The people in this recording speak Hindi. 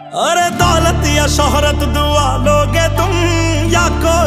अरे दौलत या शोहरत दुआ लोगे तुम, या कोई